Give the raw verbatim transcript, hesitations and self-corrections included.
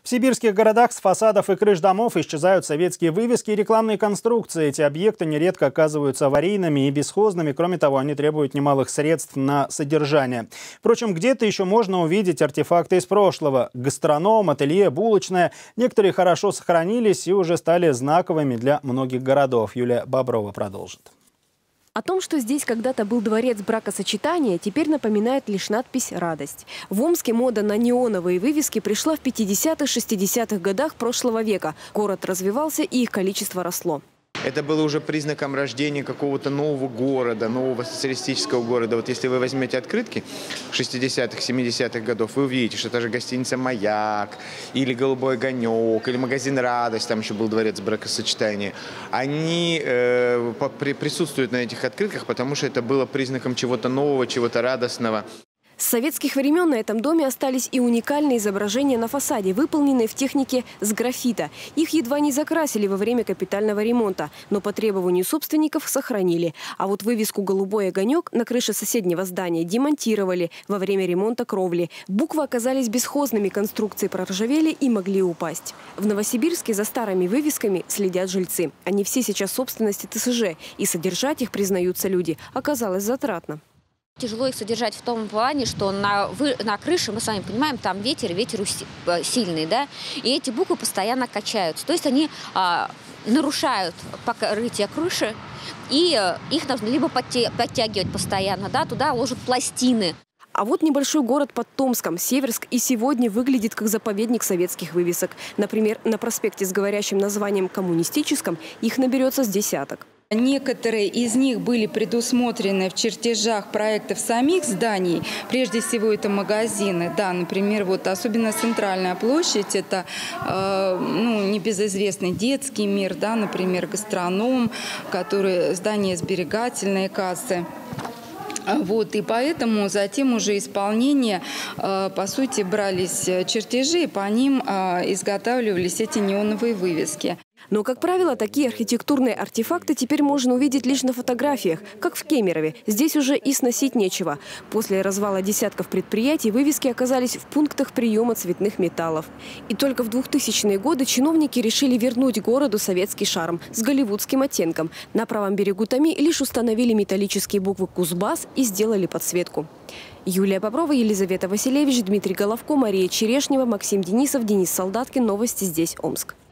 В сибирских городах с фасадов и крыш домов исчезают советские вывески и рекламные конструкции. Эти объекты нередко оказываются аварийными и бесхозными. Кроме того, они требуют немалых средств на содержание. Впрочем, где-то еще можно увидеть артефакты из прошлого. Гастроном, ателье, булочная. Некоторые хорошо сохранились и уже стали знаковыми для многих городов. Юлия Боброва продолжит. О том, что здесь когда-то был дворец бракосочетания, теперь напоминает лишь надпись «Радость». В Омске мода на неоновые вывески пришла в пятидесятых-шестидесятых годах прошлого века. Город развивался, и их количество росло. Это было уже признаком рождения какого-то нового города, нового социалистического города. Вот если вы возьмете открытки шестидесятых, семидесятых годов, вы увидите, что это же гостиница «Маяк», или «Голубой огонек», или магазин «Радость», там еще был дворец бракосочетания. Они э, при, присутствуют на этих открытках, потому что это было признаком чего-то нового, чего-то радостного. С советских времен на этом доме остались и уникальные изображения на фасаде, выполненные в технике с графита. Их едва не закрасили во время капитального ремонта, но по требованию собственников сохранили. А вот вывеску «Голубой огонек» на крыше соседнего здания демонтировали во время ремонта кровли. Буквы оказались бесхозными, конструкции проржавели и могли упасть. В Новосибирске за старыми вывесками следят жильцы. Они все сейчас собственности тэ эс жэ, и содержать их, признаются люди, оказалось затратно. Тяжело их содержать в том плане, что на, вы, на крыше, мы с вами понимаем, там ветер, ветер сильный, да, и эти буквы постоянно качаются. То есть они а, нарушают покрытие крыши, и их нужно либо подтягивать постоянно, да, туда ложат пластины. А вот небольшой город под Томском, Северск, и сегодня выглядит как заповедник советских вывесок. Например, на проспекте с говорящим названием «Коммунистическом» их наберется с десяток. Некоторые из них были предусмотрены в чертежах проектов самих зданий. Прежде всего, это магазины. Да, например, вот особенно центральная площадь – это э, ну, небезызвестный детский мир, да, например, гастроном, который, здание сберегательной кассы. Вот, и поэтому затем уже исполнение, э, по сути, брались чертежи, и по ним э, изготавливались эти неоновые вывески. Но, как правило, такие архитектурные артефакты теперь можно увидеть лишь на фотографиях, как в Кемерове. Здесь уже и сносить нечего. После развала десятков предприятий вывески оказались в пунктах приема цветных металлов. И только в двухтысячные годы чиновники решили вернуть городу советский шарм с голливудским оттенком. На правом берегу Томи лишь установили металлические буквы «Кузбасс» и сделали подсветку. Юлия Боброва, Елизавета Василевич, Дмитрий Головко, Мария Черешнева, Максим Денисов, Денис Солдаткин. Новости здесь, Омск.